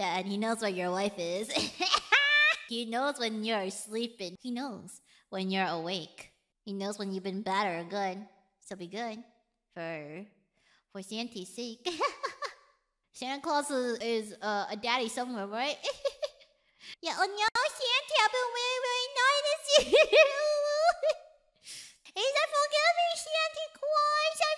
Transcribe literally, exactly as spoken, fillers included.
Yeah, and he knows where your wife is. He knows when you're sleeping. He knows when you're awake. He knows when you've been bad or good. So be good. For... for Santa's sake. Santa Claus is, is uh, a daddy somewhere, right? Yeah, oh no, Santa, I've been really, really naughty this year. Is that forgive me, Santa Claus? I